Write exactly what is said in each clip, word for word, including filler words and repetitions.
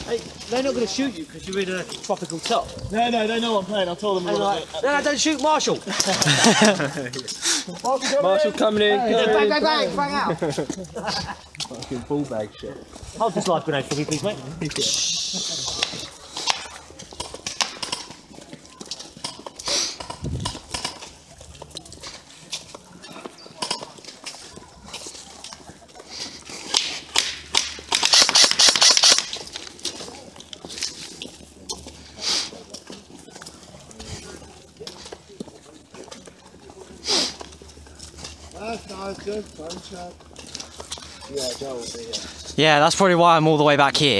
Hey, they're not going to shoot you because you're in a tropical top. No, no, they know I'm playing. I told them. Like, no, no, don't shoot Marshall. Marshall coming in. Hey, bang, bang, bang, bang out. Fucking ball bag shit. Hold this life grenade for me, please, mate. That's nice, good fun shot. Yeah, Joe will be here. Yeah, that's probably why I'm all the way back here.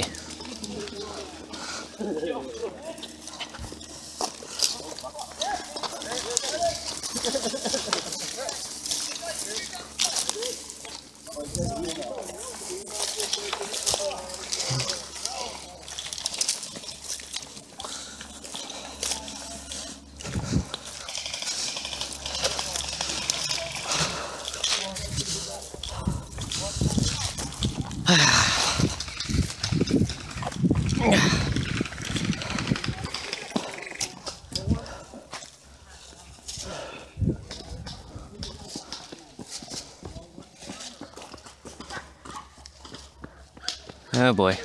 Oh boy.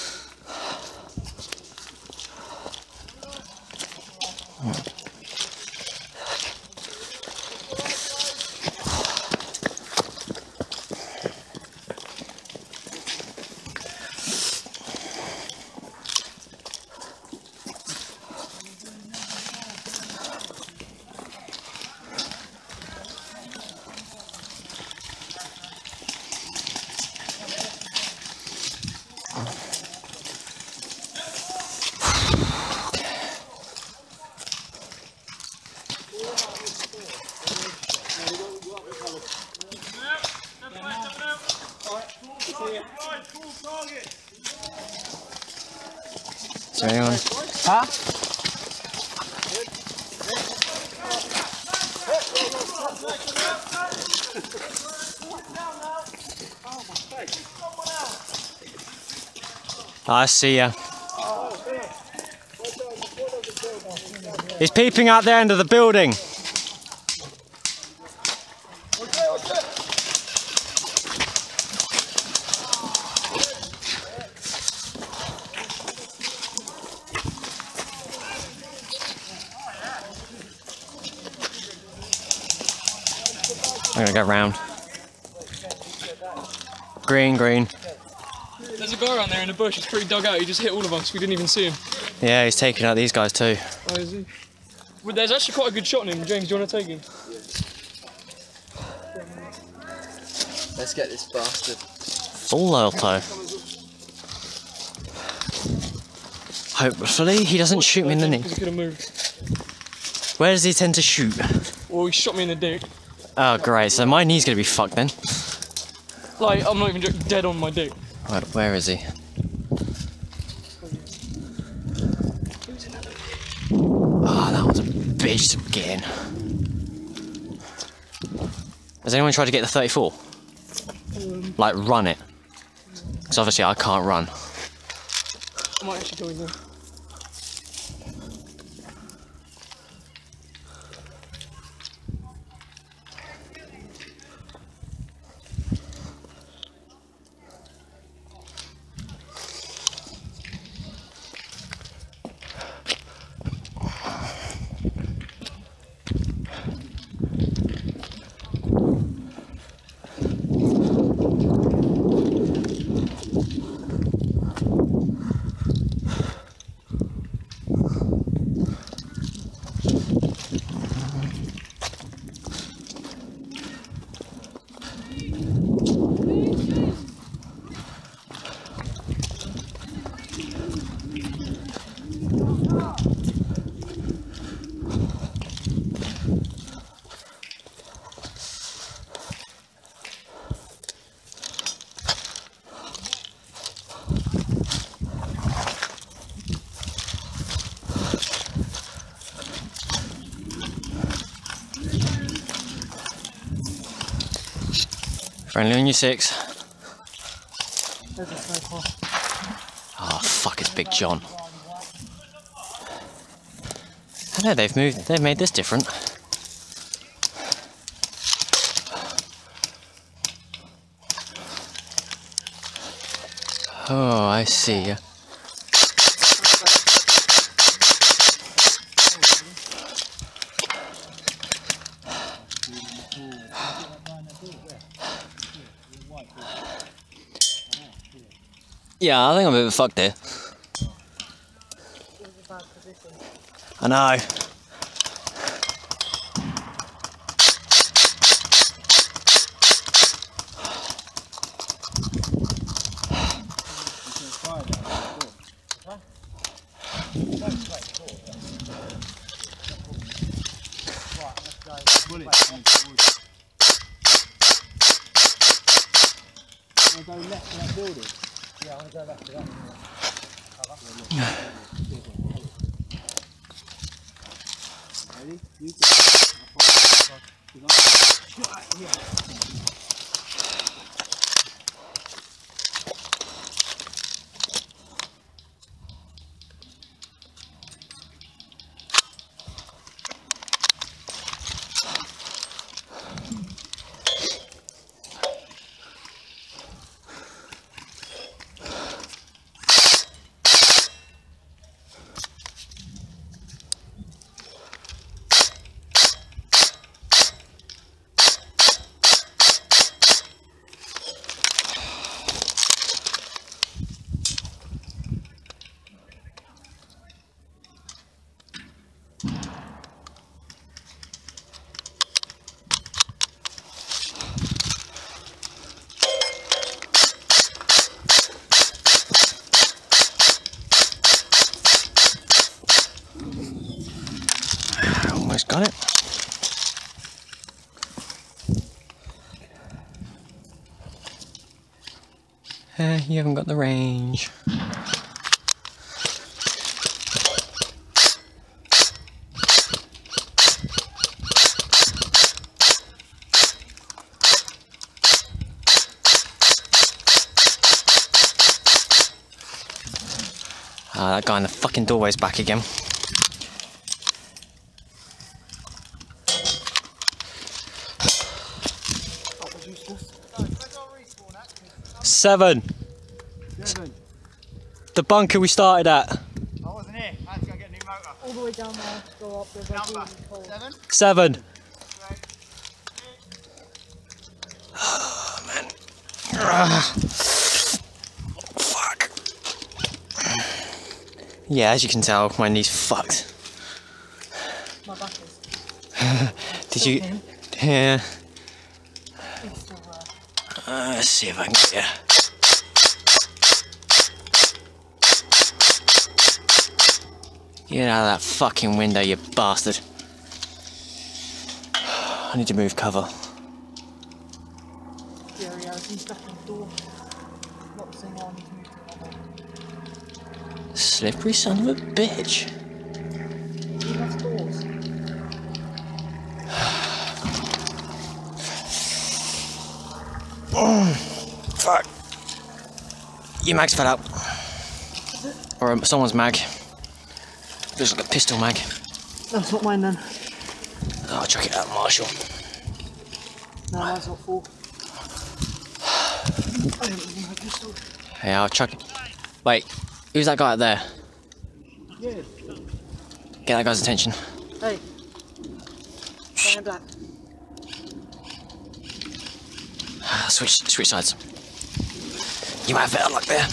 Is there anyone? Huh? I see ya. He's peeping out the end of the building. I'm gonna go round. Green, green. There's a guy around there in the bush. He's pretty dug out. He just hit all of us. We didn't even see him. Yeah, he's taking out these guys too. Oh, is he? Well, there's actually quite a good shot on him. James, do you want to take him? Let's get this bastard. Full auto. Hopefully he doesn't shoot me in the knee. Because he could have moved. Where does he tend to shoot? Well, he shot me in the dick. Oh great, so my knee's gonna be fucked then. Like, I'm not even joking, dead on my dick. Right, where is he? Oh, that was a bitch to get in. Has anyone tried to get the thirty-four? Um, Like, run it. Because obviously I can't run. I might actually go in there. Friendly on your six. There's a snake. Oh, fuck is Big John? I know they've moved, they've made this different. Oh, I see. Yeah, I think I'm a bit fucked here. I know. I'll go left to that building. Yeah, I'm going to go left to that. Ready? You go. Almost got it. Uh, you haven't got the range. Ah, that guy in the fucking doorway's back again. Seven. Seven. The bunker we started at. I wasn't here. I had to go get a new motor. All the way down there, go up, there's Number. really cold. Seven? Seven. Right. Oh, man. Ah. Fuck. Yeah, as you can tell, my knee's fucked. My back is. Did you? Yeah. It's still there. Uh, let's see if I can get you. Get out of that fucking window, you bastard. I need to move cover. Yeah, yeah, he's back in the door. Not saying I need to move to the Slippery son of a bitch. He has doors. Oh, fuck. Your mag's fell out. Or um, someone's mag. Looks like a pistol mag. That's not mine then. Oh, I'll chuck it out, Marshall. No, mine's not full. I don't even have a pistol. Hey, I'll chuck it. Wait, who's that guy out there? Yeah. Get that guy's attention. Hey. Stay in black. Switch, switch sides. You might have better luck there.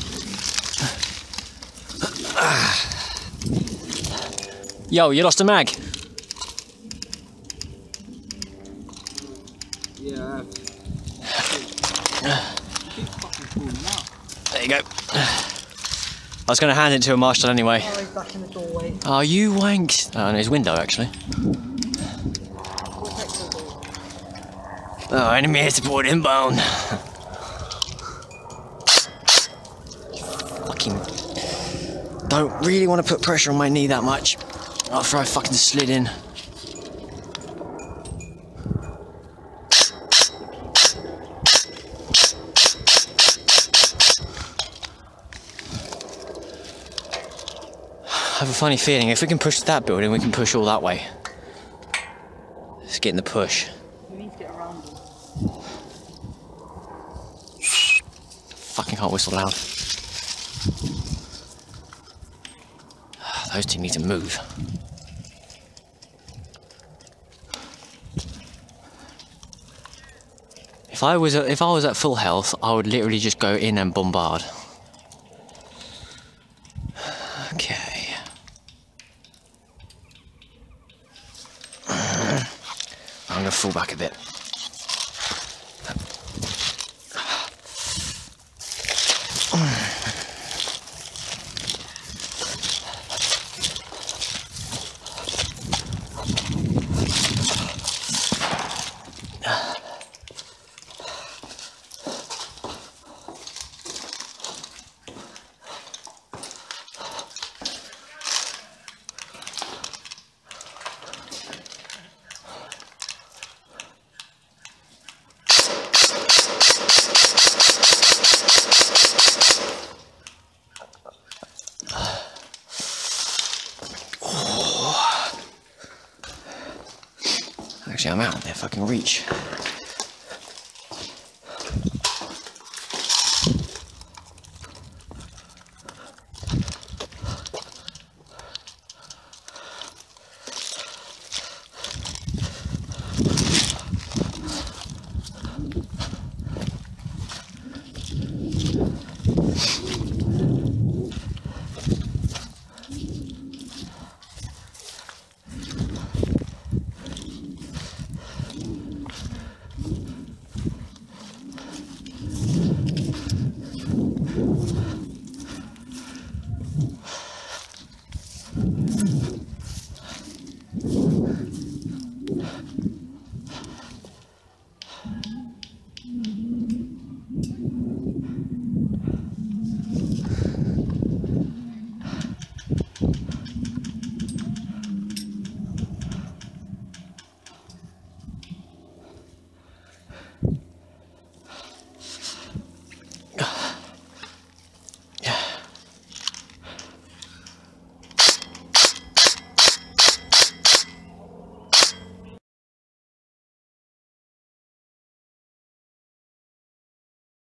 Yo, you lost a mag. Yeah. There you go. I was going to hand it to a marshal anyway. Oh, he's back in the doorway. Oh, you wanks. Oh, no, his window actually. What's next to the door? Oh, enemy air support inbound. Fucking. Don't really want to put pressure on my knee that much after I fucking slid in. have a funny feeling if we can push that building, we can push all that way. Let's get in the push. We need to get around them. Fucking can't whistle loud. Those two need to move. If I was at, if I was at full health, I would literally just go in and bombard. Okay. I'm gonna fall back a bit. Actually, I'm out of their fucking reach.